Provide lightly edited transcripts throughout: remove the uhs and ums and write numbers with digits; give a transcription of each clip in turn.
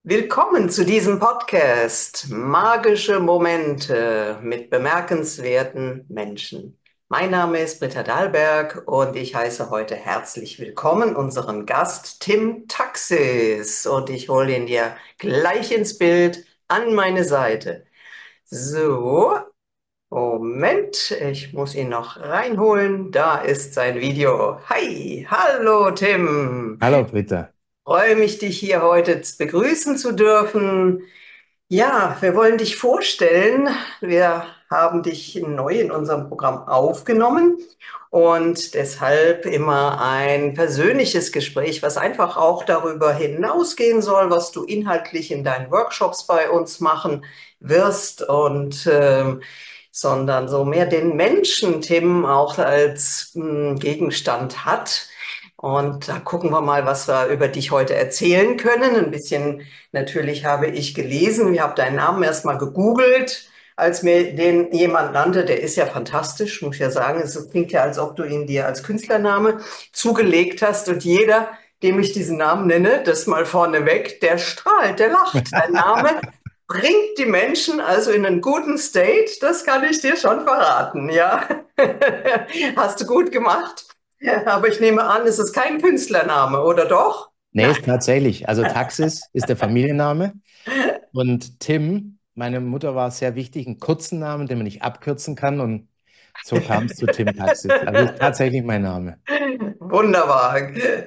Willkommen zu diesem Podcast Magische Momente mit bemerkenswerten Menschen. Mein Name ist Britta Dahlberg und ich heiße heute herzlich willkommen unseren Gast Tim Taxis und ich hole ihn dir gleich ins Bild an meine Seite. So, Moment, ich muss ihn noch reinholen. Da ist sein Video. Hi, hallo Tim. Hallo Britta. Freue mich, dich hier heute begrüßen zu dürfen. Ja, wir wollen dich vorstellen. Wir haben dich neu in unserem Programm aufgenommen und deshalb immer ein persönliches Gespräch, was einfach auch darüber hinausgehen soll, was du inhaltlich in deinen Workshops bei uns machen wirst sondern so mehr den Menschen, Tim, auch als Gegenstand hat. Und da gucken wir mal, was wir über dich heute erzählen können. Ein bisschen natürlich habe ich gelesen, ich habe deinen Namen erstmal gegoogelt, als mir den jemand nannte. Der ist ja fantastisch, muss ich ja sagen. Es klingt ja, als ob du ihn dir als Künstlername zugelegt hast. Und jeder, dem ich diesen Namen nenne, das mal vorneweg, der strahlt, der lacht. Dein Name bringt die Menschen also in einen guten State, das kann ich dir schon verraten, ja. Hast du gut gemacht. Ja, aber ich nehme an, es ist kein Künstlername, oder doch? Nee, ist tatsächlich. Also Taxis ist der Familienname und Tim, meine Mutter war sehr wichtig, einen kurzen Namen, den man nicht abkürzen kann und so kam es zu Tim Taxis. Also ist tatsächlich mein Name. Wunderbar.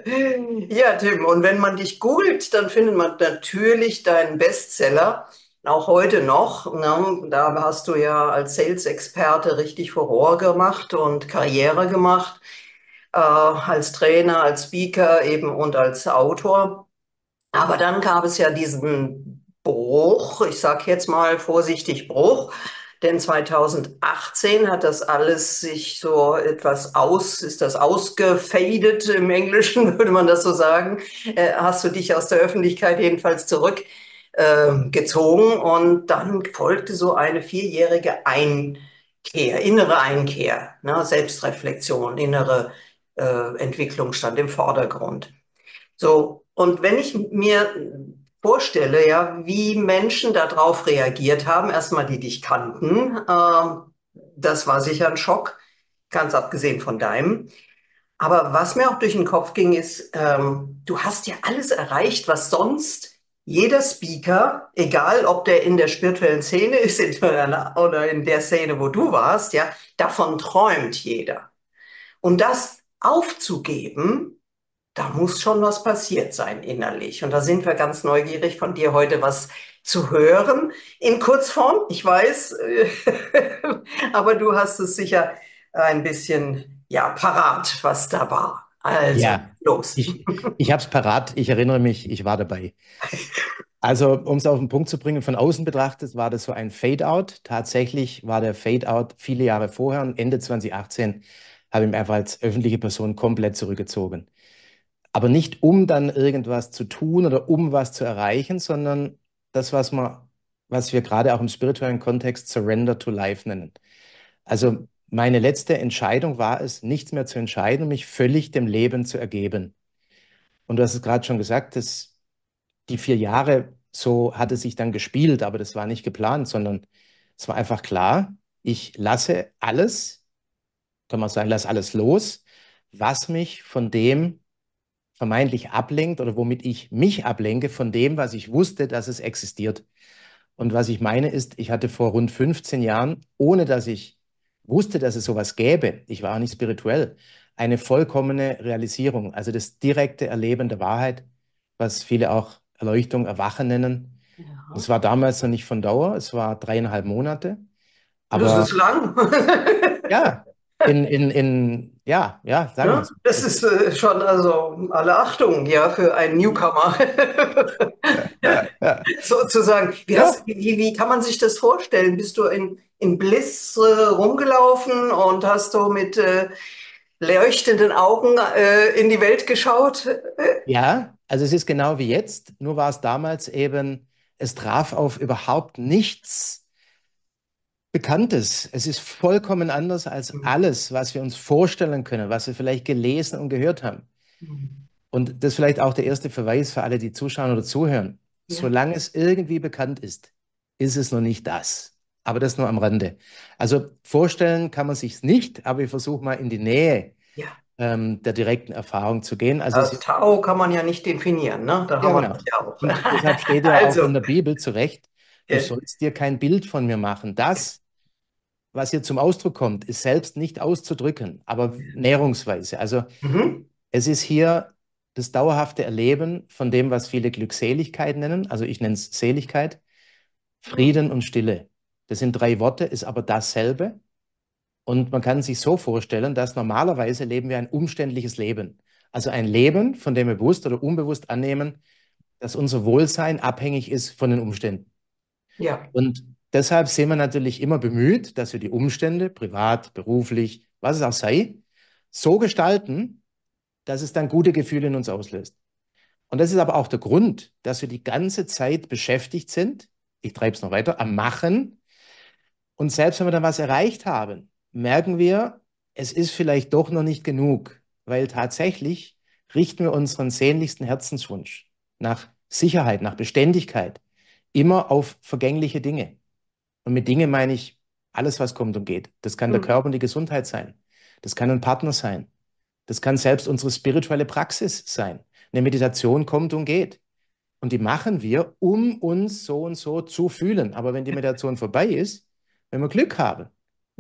Ja, Tim, und wenn man dich googelt, dann findet man natürlich deinen Bestseller, auch heute noch. Ne? Da hast du ja als Sales-Experte richtig Furore gemacht und Karriere gemacht, als Trainer, als Speaker eben und als Autor. Aber dann gab es ja diesen Bruch, ich sage jetzt mal vorsichtig Bruch, denn 2018 hat das alles sich so etwas ist das ausgefadet im Englischen, würde man das so sagen. Hast du dich aus der Öffentlichkeit jedenfalls zurückgezogen und dann folgte so eine vierjährige Einkehr, innere Einkehr, ne, Selbstreflexion, innere Entwicklung stand im Vordergrund. So, und wenn ich mir vorstelle, ja, wie Menschen darauf reagiert haben, erstmal die dich kannten, das war sicher ein Schock, ganz abgesehen von deinem. Aber was mir auch durch den Kopf ging, ist, du hast ja alles erreicht, was sonst jeder Speaker, egal ob der in der spirituellen Szene ist oder in der Szene, wo du warst, ja, davon träumt jeder. Und das aufzugeben, da muss schon was passiert sein innerlich. Und da sind wir ganz neugierig von dir heute was zu hören in Kurzform. Ich weiß, aber du hast es sicher ein bisschen, ja, parat, was da war. Also, Ja, los. ich habe es parat, ich erinnere mich, ich war dabei. Also, um es auf den Punkt zu bringen, von außen betrachtet war das so ein Fade-out. Tatsächlich war der Fade-out viele Jahre vorher und Ende 2018 habe ich mich einfach als öffentliche Person komplett zurückgezogen. Aber nicht um dann irgendwas zu tun oder um was zu erreichen, sondern das, was wir gerade auch im spirituellen Kontext Surrender to Life nennen. Also meine letzte Entscheidung war es, nichts mehr zu entscheiden und mich völlig dem Leben zu ergeben. Und du hast es gerade schon gesagt, die 4 Jahre, so hat es sich dann gespielt, aber das war nicht geplant, sondern es war einfach klar, ich lasse alles, kann man sagen, lasse alles los, was mich von dem vermeintlich ablenkt oder womit ich mich ablenke von dem, was ich wusste, dass es existiert. Und was ich meine ist, ich hatte vor rund 15 Jahren, ohne dass ich wusste, dass es sowas gäbe, ich war auch nicht spirituell, eine vollkommene Realisierung, also das direkte Erleben der Wahrheit, was viele auch Erleuchtung, Erwachen nennen. Ja. Das war damals noch nicht von Dauer, es war 3,5 Monate, Das aber ist lang. ja, ja, sagen wir Ja, es. das ist schon also alle Achtung, ja, für einen Newcomer. Ja, Sozusagen. ja, Wie kann man sich das vorstellen? Bist du in Bliss rumgelaufen und hast du mit leuchtenden Augen in die Welt geschaut? ja, also es ist genau wie jetzt, nur war es damals eben, es traf auf überhaupt nichts Bekanntes. Es ist vollkommen anders als alles, was wir uns vorstellen können, was wir vielleicht gelesen und gehört haben. Und das ist vielleicht auch der erste Verweis für alle, die zuschauen oder zuhören. Ja, solange es irgendwie bekannt ist es noch nicht das. Aber das nur am Rande. Also vorstellen kann man sich's nicht, aber ich versuche mal in die Nähe ja. der direkten Erfahrung zu gehen. Also es Das ist, Tao kann man ja nicht definieren, ne? Da ja haben wir genau. das ja auch. Und deshalb steht ja auch in Also, der Bibel zu Recht, du ja. sollst dir kein Bild von mir machen. Das, was hier zum Ausdruck kommt, ist selbst nicht auszudrücken, aber näherungsweise. Also Mhm. es ist hier das dauerhafte Erleben von dem, was viele Glückseligkeit nennen. Also ich nenne es Seligkeit, Frieden und Stille. Das sind drei Worte, ist aber dasselbe. Und man kann sich so vorstellen, dass normalerweise leben wir ein umständliches Leben. Also ein Leben, von dem wir bewusst oder unbewusst annehmen, dass unser Wohlsein abhängig ist von den Umständen. Ja. Und deshalb sind wir natürlich immer bemüht, dass wir die Umstände, privat, beruflich, was es auch sei, so gestalten, dass es dann gute Gefühle in uns auslöst. Und das ist aber auch der Grund, dass wir die ganze Zeit beschäftigt sind, ich treibe es noch weiter, am Machen. Und selbst wenn wir dann was erreicht haben, merken wir, es ist vielleicht doch noch nicht genug, weil tatsächlich richten wir unseren sehnlichsten Herzenswunsch nach Sicherheit, nach Beständigkeit immer auf vergängliche Dinge. Und mit Dinge meine ich alles, was kommt und geht. Das kann der Mhm. Körper und die Gesundheit sein. Das kann ein Partner sein. Das kann selbst unsere spirituelle Praxis sein. Eine Meditation kommt und geht. Und die machen wir, um uns so und so zu fühlen. Aber wenn die Meditation vorbei ist, wenn wir Glück haben,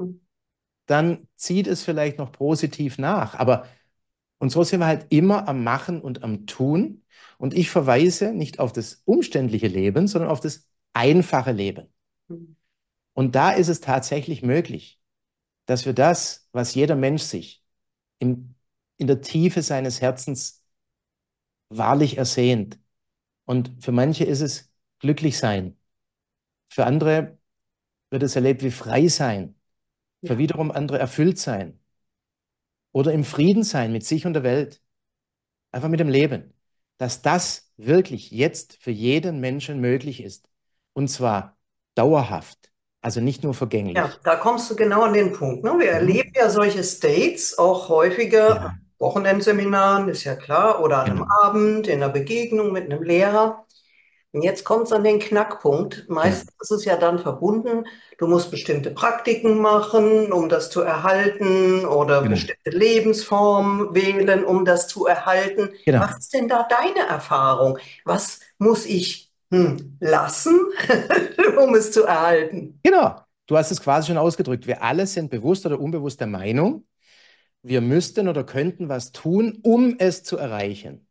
dann zieht es vielleicht noch positiv nach. Aber und so sind wir halt immer am Machen und am Tun. Und ich verweise nicht auf das umständliche Leben, sondern auf das einfache Leben. Und da ist es tatsächlich möglich, dass wir das, was jeder Mensch sich in, in der Tiefe seines Herzens wahrlich ersehnt. Und für manche ist es glücklich sein. Für andere wird es erlebt wie frei sein. Für Ja. wiederum andere erfüllt sein. Oder im Frieden sein mit sich und der Welt. Einfach mit dem Leben. Dass das wirklich jetzt für jeden Menschen möglich ist. Und zwar dauerhaft. Also nicht nur Ja, vergänglich. da kommst du genau an den Punkt. Ne? Wir erleben Mhm. ja solche States auch häufiger an Ja, Wochenendseminaren, ist ja klar, oder an einem genau, Abend, in einer Begegnung mit einem Lehrer. Und jetzt kommt es an den Knackpunkt. genau, Meistens ist es ja dann verbunden, du musst bestimmte Praktiken machen, um das zu erhalten, oder genau, bestimmte Lebensformen wählen, um das zu erhalten. Was genau. ist denn da deine Erfahrung? Was muss ich lassen, um es zu erhalten? Genau. Du hast es quasi schon ausgedrückt. Wir alle sind bewusst oder unbewusst der Meinung, wir müssten oder könnten was tun, um es zu erreichen.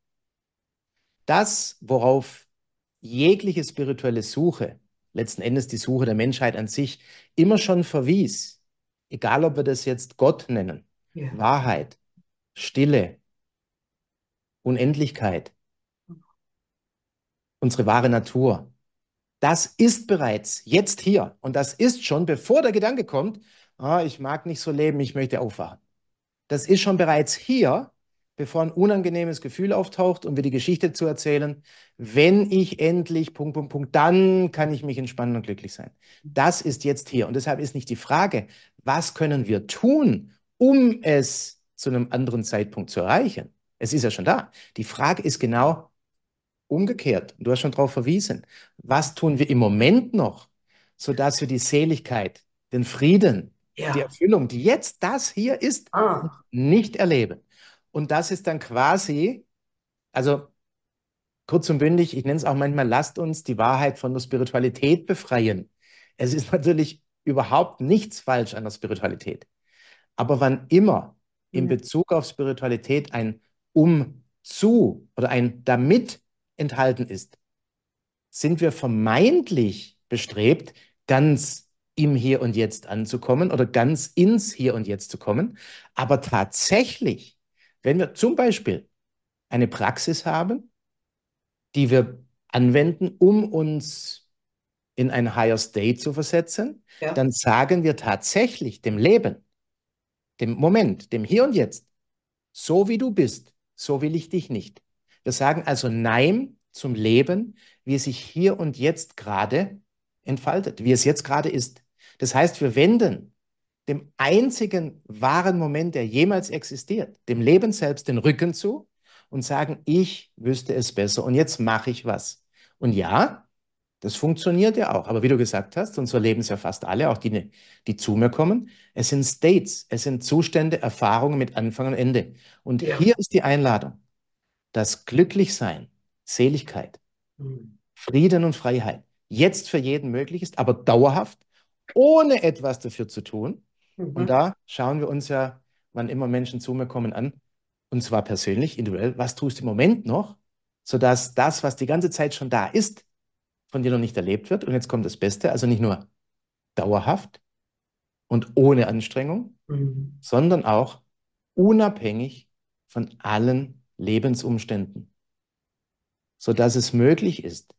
Das, worauf jegliche spirituelle Suche, letzten Endes die Suche der Menschheit an sich, immer schon verwies, egal ob wir das jetzt Gott nennen, Ja. Wahrheit, Stille, Unendlichkeit, unsere wahre Natur, das ist bereits jetzt hier. Und das ist schon, bevor der Gedanke kommt, ah, ich mag nicht so leben, ich möchte aufwachen. Das ist schon bereits hier, bevor ein unangenehmes Gefühl auftaucht, um mir die Geschichte zu erzählen. Wenn ich endlich, Punkt, Punkt, Punkt, dann kann ich mich entspannen und glücklich sein. Das ist jetzt hier. Und deshalb ist nicht die Frage, was können wir tun, um es zu einem anderen Zeitpunkt zu erreichen? Es ist ja schon da. Die Frage ist genau umgekehrt. Du hast schon darauf verwiesen. Was tun wir im Moment noch, sodass wir die Seligkeit, den Frieden, die Ja. Erfüllung, die jetzt das hier ist, Ah. nicht erleben? Und das ist dann quasi, also kurz und bündig, ich nenne es auch manchmal, lasst uns die Wahrheit von der Spiritualität befreien. Es ist natürlich überhaupt nichts falsch an der Spiritualität. Aber wann immer in Ja. Bezug auf Spiritualität ein um zu oder ein damit enthalten ist, sind wir vermeintlich bestrebt, ganz im Hier und Jetzt anzukommen oder ganz ins Hier und Jetzt zu kommen. Aber tatsächlich, wenn wir zum Beispiel eine Praxis haben, die wir anwenden, um uns in ein Higher State zu versetzen, Ja. dann sagen wir tatsächlich dem Leben, dem Moment, dem Hier und Jetzt, so wie du bist, so will ich dich nicht. Wir sagen also Nein zum Leben, wie es sich hier und jetzt gerade entfaltet, wie es jetzt gerade ist. Das heißt, wir wenden dem einzigen wahren Moment, der jemals existiert, dem Leben selbst den Rücken zu und sagen, ich wüsste es besser und jetzt mache ich was. Und ja, das funktioniert ja auch. Aber wie du gesagt hast, und so leben es ja fast alle, auch die, die zu mir kommen, es sind States, es sind Zustände, Erfahrungen mit Anfang und Ende. Und Ja. hier ist die Einladung, dass Glücklichsein, Seligkeit, Mhm. Frieden und Freiheit jetzt für jeden möglich ist, aber dauerhaft, ohne etwas dafür zu tun. Und Mhm. da schauen wir uns ja, wann immer Menschen zu mir kommen, an, und zwar persönlich, individuell, was tust du im Moment noch, sodass das, was die ganze Zeit schon da ist, von dir noch nicht erlebt wird. Und jetzt kommt das Beste, also nicht nur dauerhaft und ohne Anstrengung, Mhm. sondern auch unabhängig von allen Lebensumständen, sodass es möglich ist,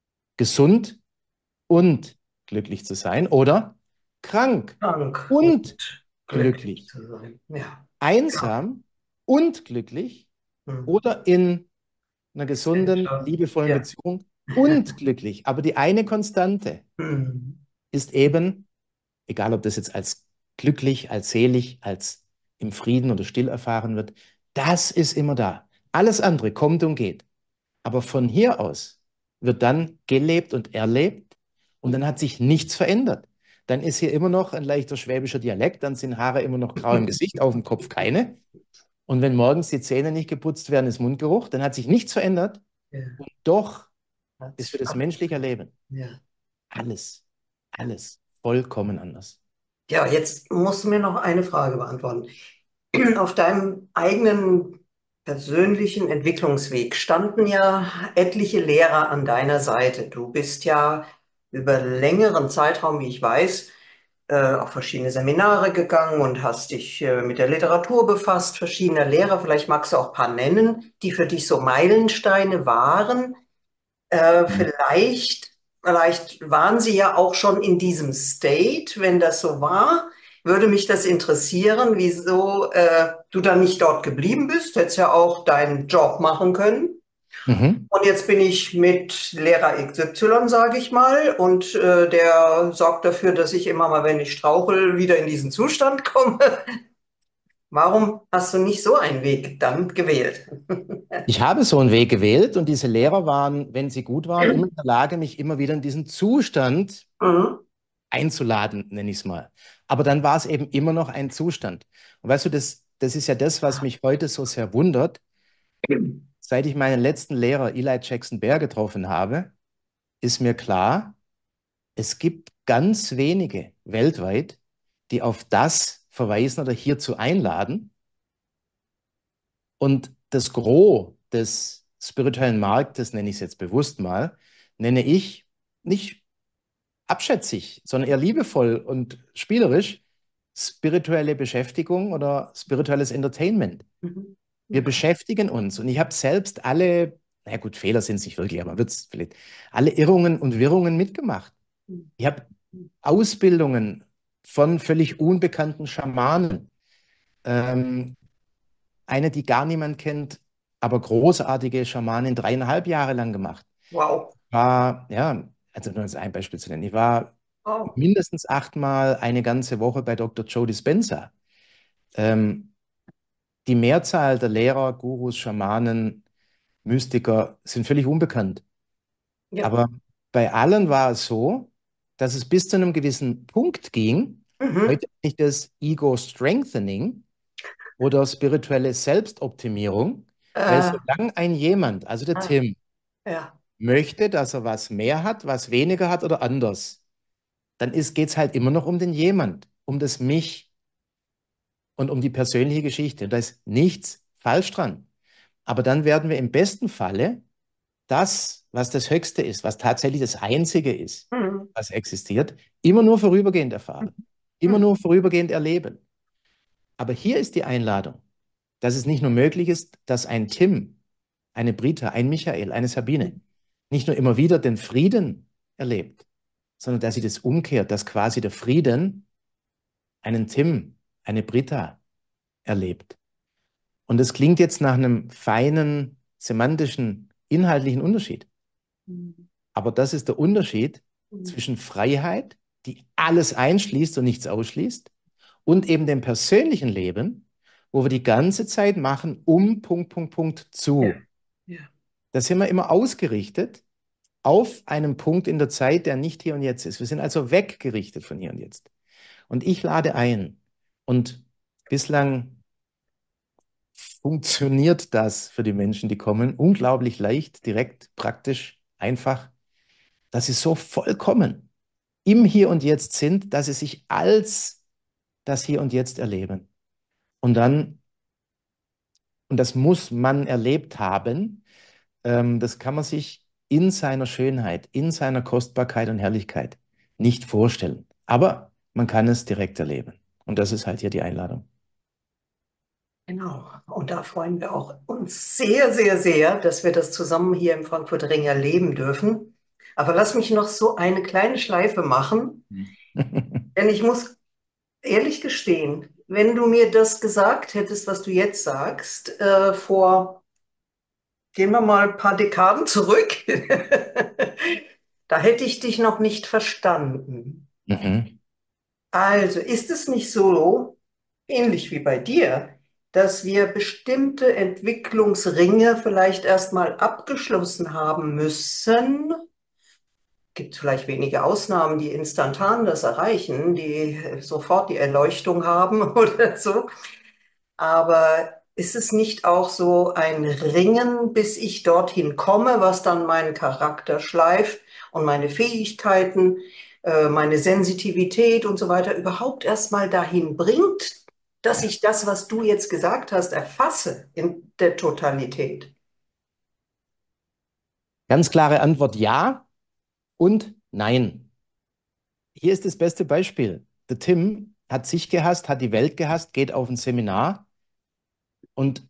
gesund und glücklich zu sein oder krank Krank und und glücklich glücklich, zu sein. Ja. Ja. einsam und glücklich Mhm. oder in einer gesunden, Ja. liebevollen Ja. Beziehung und glücklich. Aber die eine Konstante Mhm. ist eben, egal ob das jetzt als glücklich, als selig, als im Frieden oder still erfahren wird, das ist immer da. Alles andere kommt und geht. Aber von hier aus wird dann gelebt und erlebt und dann hat sich nichts verändert. Dann ist hier immer noch ein leichter schwäbischer Dialekt, dann sind Haare immer noch grau im Gesicht, auf dem Kopf keine. Und wenn morgens die Zähne nicht geputzt werden, ist Mundgeruch, dann hat sich nichts verändert. Ja. Und doch Hat ist für sich das alles menschliche verändert. Leben Ja. alles, alles vollkommen anders. Ja, jetzt musst du mir noch eine Frage beantworten. Auf deinem eigenen persönlichen Entwicklungsweg standen ja etliche Lehrer an deiner Seite. Du bist ja über längeren Zeitraum, wie ich weiß, auf verschiedene Seminare gegangen und hast dich mit der Literatur befasst, verschiedener Lehrer. Vielleicht magst du auch ein paar nennen, die für dich so Meilensteine waren. Mhm. Vielleicht waren Sie ja auch schon in diesem State, wenn das so war. Würde mich das interessieren, wieso du dann nicht dort geblieben bist. Hättest ja auch deinen Job machen können. Mhm. Und jetzt bin ich mit Lehrer XY, sage ich mal, und der sorgt dafür, dass ich immer mal, wenn ich strauchel, wieder in diesen Zustand komme. Warum hast du nicht so einen Weg dann gewählt? Ich habe so einen Weg gewählt und diese Lehrer waren, wenn sie gut waren, immer in der Lage, mich immer wieder in diesen Zustand Mhm. einzuladen, nenne ich es mal. Aber dann war es eben immer noch ein Zustand. Und weißt du, das ist ja das, was mich heute so sehr wundert. Seit ich meinen letzten Lehrer Eli Jackson Bear getroffen habe, ist mir klar, es gibt ganz wenige weltweit, die auf das verweisen oder hierzu einladen. Und das Gros des spirituellen Marktes, nenne ich es jetzt bewusst mal, nenne ich nicht abschätzig, sondern eher liebevoll und spielerisch spirituelle Beschäftigung oder spirituelles Entertainment. Mhm. Wir Okay. beschäftigen uns und ich habe selbst alle, na gut, Fehler sind es nicht wirklich, aber wird's vielleicht, alle Irrungen und Wirrungen mitgemacht. Ich habe Ausbildungen von völlig unbekannten Schamanen. Ähm, eine, die gar niemand kennt, aber großartige Schamanin, 3,5 Jahre lang gemacht. Wow. War, ja, also nur als ein Beispiel zu nennen, ich war Oh. mindestens 8-mal eine ganze Woche bei Dr. Joe Dispenza. Ähm, die Mehrzahl der Lehrer, Gurus, Schamanen, Mystiker sind völlig unbekannt. Ja. Aber bei allen war es so, dass es bis zu einem gewissen Punkt ging, Mhm. heute nicht das Ego Strengthening oder spirituelle Selbstoptimierung, weil Äh, solange ein jemand, also der ah, Tim, ja. möchte, dass er was mehr hat, was weniger hat oder anders, dann geht es halt immer noch um den jemand, um das Mich und um die persönliche Geschichte. Und da ist nichts falsch dran. Aber dann werden wir im besten Falle das, was das Höchste ist, was tatsächlich das Einzige ist, Mhm. was existiert, immer nur vorübergehend erfahren, immer Mhm. nur vorübergehend erleben. Aber hier ist die Einladung, dass es nicht nur möglich ist, dass ein Tim, eine Brita, ein Michael, eine Sabine nicht nur immer wieder den Frieden erlebt, sondern dass sie das umkehrt, dass quasi der Frieden einen Tim, eine Brita erlebt. Und das klingt jetzt nach einem feinen, semantischen, inhaltlichen Unterschied. Mhm. Aber das ist der Unterschied zwischen Freiheit, die alles einschließt und nichts ausschließt, und eben dem persönlichen Leben, wo wir die ganze Zeit machen, um Punkt, Punkt, Punkt Ja. zu. Ja. Da sind wir immer ausgerichtet auf einem Punkt in der Zeit, der nicht hier und jetzt ist. Wir sind also weggerichtet von hier und jetzt. Und ich lade ein. Und bislang funktioniert das für die Menschen, die kommen, unglaublich leicht, direkt, praktisch, einfach, dass sie so vollkommen im Hier und Jetzt sind, dass sie sich als das Hier und Jetzt erleben. Und dann, und das muss man erlebt haben, das kann man sich in seiner Schönheit, in seiner Kostbarkeit und Herrlichkeit nicht vorstellen. Aber man kann es direkt erleben. Und das ist halt hier die Einladung. Genau. Und da freuen wir auch uns sehr, sehr, sehr, dass wir das zusammen hier im Frankfurter Ring erleben dürfen. Aber lass mich noch so eine kleine Schleife machen, denn ich muss ehrlich gestehen, wenn du mir das gesagt hättest, was du jetzt sagst, gehen wir mal ein paar Dekaden zurück, da hätte ich dich noch nicht verstanden. Mhm. Also ist es nicht so, ähnlich wie bei dir, dass wir bestimmte Entwicklungsringe vielleicht erstmal abgeschlossen haben müssen? Gibt vielleicht wenige Ausnahmen, die instantan das erreichen, die sofort die Erleuchtung haben oder so. Aber ist es nicht auch so ein Ringen, bis ich dorthin komme, was dann meinen Charakter schleift und meine Fähigkeiten, meine Sensitivität und so weiter überhaupt erstmal dahin bringt, dass Ja. ich das, was du jetzt gesagt hast, erfasse in der Totalität? Ganz klare Antwort ja und nein. Hier ist das beste Beispiel. Der Tim hat sich gehasst, hat die Welt gehasst, geht auf ein Seminar und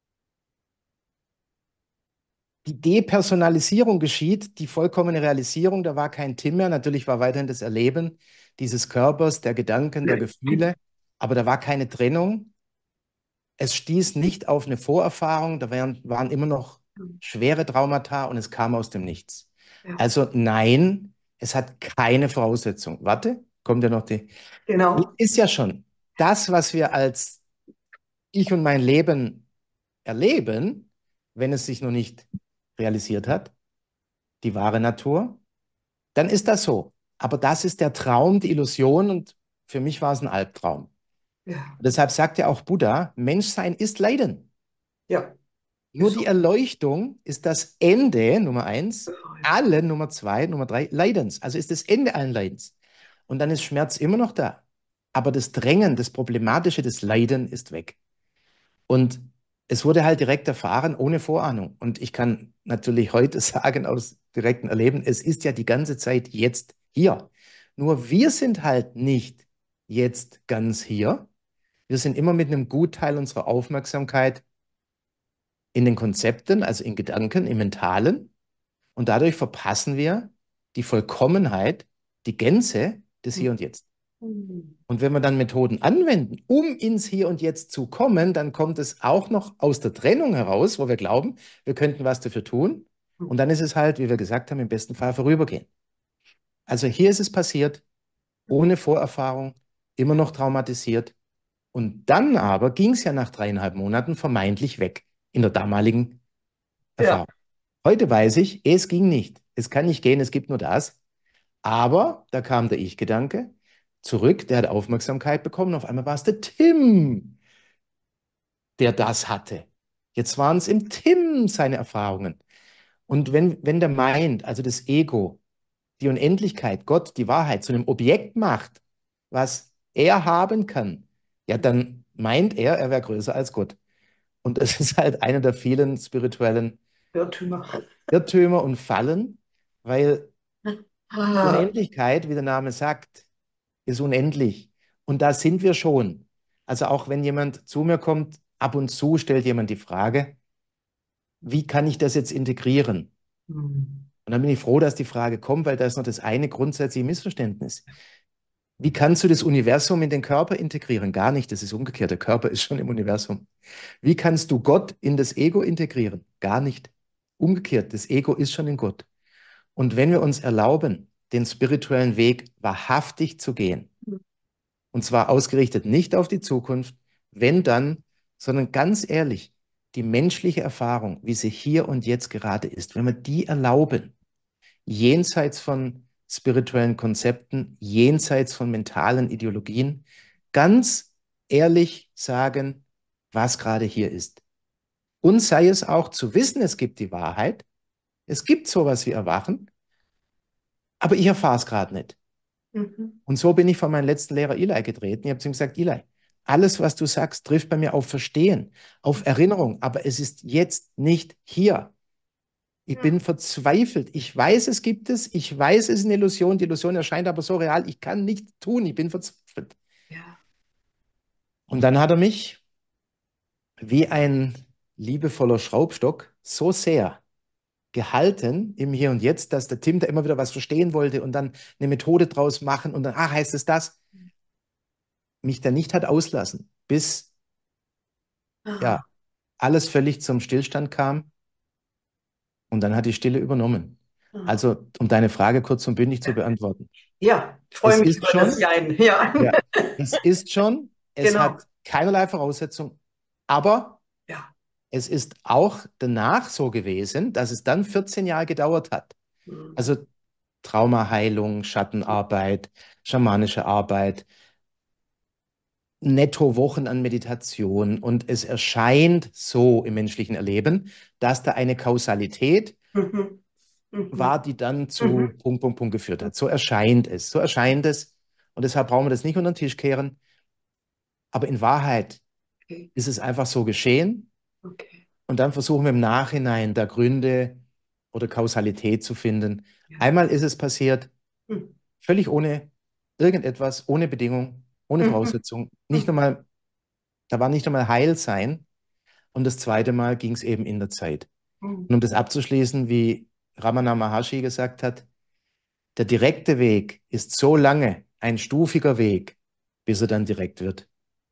die Depersonalisierung geschieht, die vollkommene Realisierung, da war kein Tim mehr, natürlich war weiterhin das Erleben dieses Körpers, der Gedanken, der Gefühle, aber da war keine Trennung. Es stieß nicht auf eine Vorerfahrung, waren immer noch schwere Traumata und es kam aus dem Nichts. Ja, Also nein, es hat keine Voraussetzung. Warte, kommt ja noch die. genau. Ist ja schon das, was wir als ich und mein Leben erleben, wenn es sich noch nicht realisiert hat, die wahre Natur, dann ist das so. Aber das ist der Traum, die Illusion und für mich war es ein Albtraum. Ja, Und deshalb sagt ja auch Buddha, Menschsein ist Leiden. ja, Nur ist die so. Erleuchtung ist das Ende, Nummer eins, allen, Nummer zwei, Nummer drei, Leidens. Also ist das Ende allen Leidens. Und dann ist Schmerz immer noch da. Aber das Drängen, das Problematische, das Leiden ist weg. Und es wurde halt direkt erfahren, ohne Vorahnung. Und ich kann natürlich heute sagen, aus direktem Erleben, es ist ja die ganze Zeit jetzt hier. Nur wir sind halt nicht jetzt ganz hier. Wir sind immer mit einem Gutteil unserer Aufmerksamkeit in den Konzepten, also in Gedanken, im Mentalen. Und dadurch verpassen wir die Vollkommenheit, die Gänze des Hier und Jetzt. Mhm. Und wenn wir dann Methoden anwenden, um ins Hier und Jetzt zu kommen, dann kommt es auch noch aus der Trennung heraus, wo wir glauben, wir könnten was dafür tun. Und dann ist es halt, wie wir gesagt haben, im besten Fall vorübergehen. Also hier ist es passiert, ohne Vorerfahrung, immer noch traumatisiert. Und dann aber ging es ja nach 3,5 Monaten vermeintlich weg in der damaligen Ja. Erfahrung. Heute weiß ich, es ging nicht. Es kann nicht gehen, es gibt nur das. Aber da kam der Ich-Gedanke zurück, der hat Aufmerksamkeit bekommen. Auf einmal war es der Tim, der das hatte. Jetzt waren es im Tim seine Erfahrungen. Und wenn der Mind, also das Ego, die Unendlichkeit, Gott, die Wahrheit zu einem Objekt macht, was er haben kann, ja, dann meint er, er wäre größer als Gott. Und das ist halt einer der vielen spirituellen Irrtümer. Irrtümer und Fallen, weil Ah. Unendlichkeit, wie der Name sagt, ist unendlich. Und da sind wir schon. Also auch wenn jemand zu mir kommt, ab und zu stellt jemand die Frage, wie kann ich das jetzt integrieren? Hm. Und dann bin ich froh, dass die Frage kommt, weil da ist noch das eine grundsätzliche Missverständnis. Wie kannst du das Universum in den Körper integrieren? Gar nicht, das ist umgekehrt. Der Körper ist schon im Universum. Wie kannst du Gott in das Ego integrieren? Gar nicht. Umgekehrt, das Ego ist schon in Gott. Und wenn wir uns erlauben, den spirituellen Weg wahrhaftig zu gehen, und zwar ausgerichtet nicht auf die Zukunft, wenn dann, sondern ganz ehrlich, die menschliche Erfahrung, wie sie hier und jetzt gerade ist, wenn wir die erlauben, jenseits von spirituellen Konzepten, jenseits von mentalen Ideologien, ganz ehrlich sagen, was gerade hier ist. Und sei es auch zu wissen, es gibt die Wahrheit, es gibt sowas wie Erwachen, aber ich erfahre es gerade nicht. Mhm. Und so bin ich von meinem letzten Lehrer Eli getreten. Ich habe zu ihm gesagt, Eli, alles, was du sagst, trifft bei mir auf Verstehen, auf Erinnerung, aber es ist jetzt nicht hier. Ich Ja. bin verzweifelt. Ich weiß, es gibt es. Ich weiß, es ist eine Illusion. Die Illusion erscheint aber so real. Ich kann nichts tun. Ich bin verzweifelt. Ja. Und dann hat er mich wie ein liebevoller Schraubstock so sehr gehalten im Hier und Jetzt, dass der Tim da immer wieder was verstehen wollte und dann eine Methode draus machen und dann, ach, heißt es das, mich da nicht hat auslassen, bis ja Ah, alles völlig zum Stillstand kam und dann hat die Stille übernommen. ah. Also, um deine Frage kurz und bündig zu beantworten. Ja, ich freue Es mich ist über das schon, Jein. Ja, ja, es ist schon, es genau. hat keinerlei Voraussetzung, aber Ja. es ist auch danach so gewesen, dass es dann 14 Jahre gedauert hat. Mhm. Also Traumaheilung, Schattenarbeit, schamanische Arbeit, netto Wochen an Meditation und es erscheint so im menschlichen Erleben, dass da eine Kausalität Mhm. Mhm. war, die dann zu Mhm. Punkt, Punkt, Punkt geführt hat. So erscheint es, so erscheint es und deshalb brauchen wir das nicht unter den Tisch kehren, aber in Wahrheit Okay. ist es einfach so geschehen Okay. und dann versuchen wir im Nachhinein da Gründe oder Kausalität zu finden. Ja. Einmal ist es passiert, Mhm. völlig ohne irgendetwas, ohne Bedingung, ohne Mhm. Voraussetzung, nicht nochmal, da war nicht einmal Heilsein. Und das zweite Mal ging es eben in der Zeit. Mhm. Und um das abzuschließen, wie Ramana Maharshi gesagt hat, der direkte Weg ist so lange ein stufiger Weg, bis er dann direkt wird.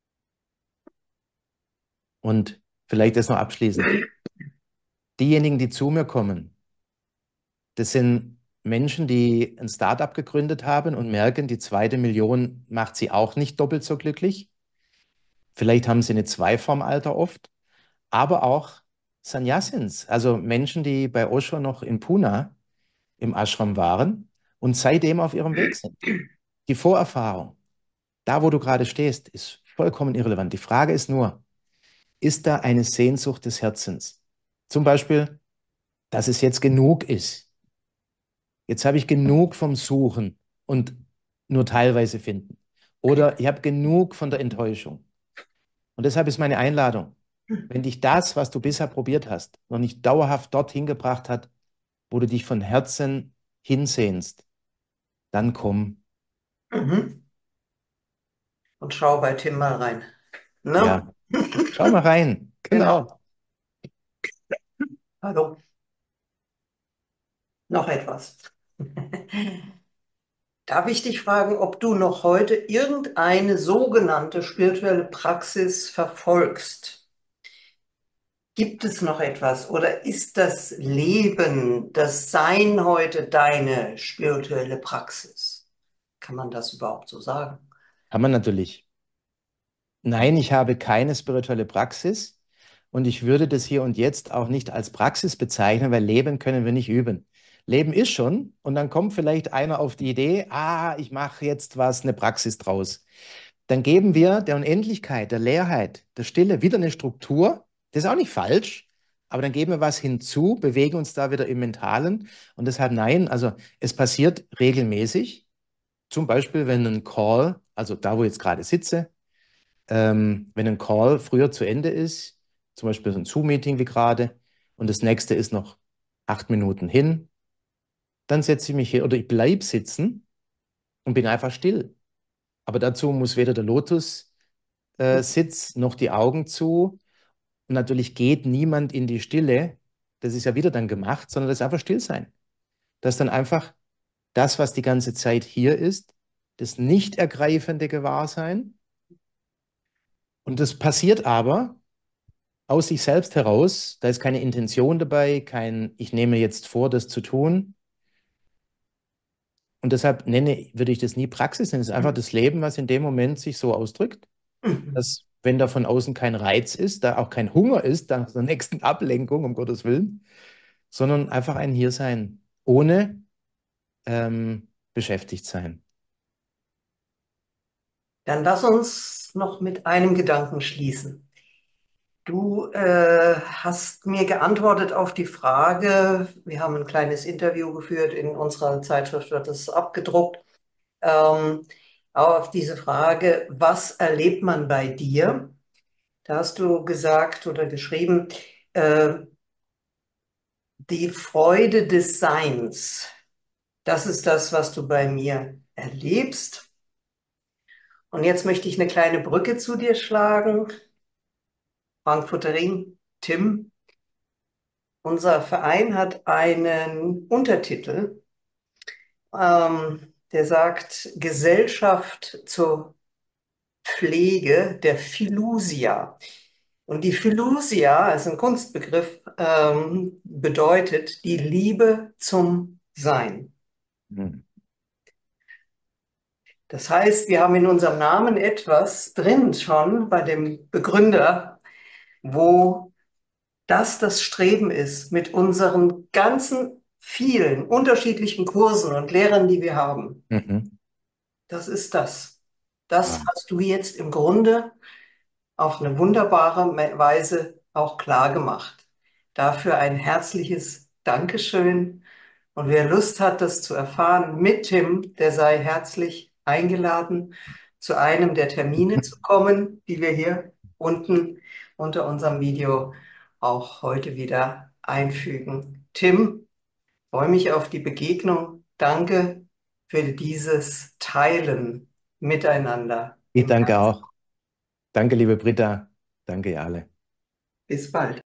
Und vielleicht das noch abschließend. Diejenigen, die zu mir kommen, das sind Menschen, die ein Startup gegründet haben und merken, die zweite Million macht sie auch nicht doppelt so glücklich. Vielleicht haben sie eine 2 vorm Alter oft, aber auch Sannyasins, also Menschen, die bei Osho noch in Pune im Ashram waren und seitdem auf ihrem Weg sind. Die Vorerfahrung, da wo du gerade stehst, ist vollkommen irrelevant. Die Frage ist nur, ist da eine Sehnsucht des Herzens? Zum Beispiel, dass es jetzt genug ist. Jetzt habe ich genug vom Suchen und nur teilweise finden. Oder ich habe genug von der Enttäuschung. Und deshalb ist meine Einladung, wenn dich das, was du bisher probiert hast, noch nicht dauerhaft dorthin gebracht hat, wo du dich von Herzen hinsehnst, dann komm. Mhm. Und schau bei Tim mal rein. Ne? Ja, schau mal rein. Genau. Genau. Hallo. Noch etwas. Darf ich dich fragen, ob du noch heute irgendeine sogenannte spirituelle Praxis verfolgst? Gibt es noch etwas oder ist das Leben, das Sein heute deine spirituelle Praxis? Kann man das überhaupt so sagen? Kann man natürlich. Nein, ich habe keine spirituelle Praxis und ich würde das hier und jetzt auch nicht als Praxis bezeichnen, weil Leben können wir nicht üben. Leben ist schon und dann kommt vielleicht einer auf die Idee, ich mache jetzt was, eine Praxis draus. Dann geben wir der Unendlichkeit, der Leerheit, der Stille wieder eine Struktur. Das ist auch nicht falsch, aber dann geben wir was hinzu, bewegen uns da wieder im Mentalen und deshalb nein, also es passiert regelmäßig, zum Beispiel wenn ein Call, also da, wo ich jetzt gerade sitze, wenn ein Call früher zu Ende ist, zum Beispiel so ein Zoom-Meeting wie gerade, und das nächste ist noch 8 Minuten hin, dann setze ich mich hin oder ich bleibe sitzen und bin einfach still. Aber dazu muss weder der Lotus Sitz noch die Augen zu. Und natürlich geht niemand in die Stille, das ist ja wieder dann gemacht, sondern das ist einfach still sein. Das ist dann einfach das, was die ganze Zeit hier ist, das nicht ergreifende Gewahrsein. Und das passiert aber aus sich selbst heraus. Da ist keine Intention dabei, kein, ich nehme jetzt vor, das zu tun. Und deshalb würde ich das nie Praxis nennen. Es ist einfach das Leben, was in dem Moment sich so ausdrückt, dass, wenn da von außen kein Reiz ist, da auch kein Hunger ist, nach der nächsten Ablenkung, um Gottes Willen, sondern einfach ein Hiersein, ohne beschäftigt sein. Dann lass uns noch mit einem Gedanken schließen. Du hast mir geantwortet auf die Frage, wir haben ein kleines Interview geführt, in unserer Zeitschrift wird es abgedruckt, ähm, auf diese Frage, was erlebt man bei dir? Da hast du gesagt oder geschrieben, äh, die Freude des Seins, das ist das, was du bei mir erlebst. Und jetzt möchte ich eine kleine Brücke zu dir schlagen. Frankfurter Ring, Tim. Unser Verein hat einen Untertitel, der sagt Gesellschaft zur Pflege der Filusia. Und die Filusia, ist ein Kunstbegriff, bedeutet die Liebe zum Sein. Hm. Das heißt, wir haben in unserem Namen etwas drin schon bei dem Begründer, wo das Streben ist mit unseren ganzen vielen unterschiedlichen Kursen und Lehrern, die wir haben. Mhm. Das ist das. Das Wow. hast du jetzt im Grunde auf eine wunderbare Weise auch klar gemacht. Dafür ein herzliches Dankeschön. Und wer Lust hat, das zu erfahren mit Tim, der sei herzlich eingeladen, zu einem der Termine zu kommen, die wir hier unten unter unserem Video auch heute wieder einfügen. Tim, freue mich auf die Begegnung. Danke für dieses Teilen miteinander Ich im danke Herzen. auch. Danke, liebe Britta. Danke, ihr alle. Bis bald.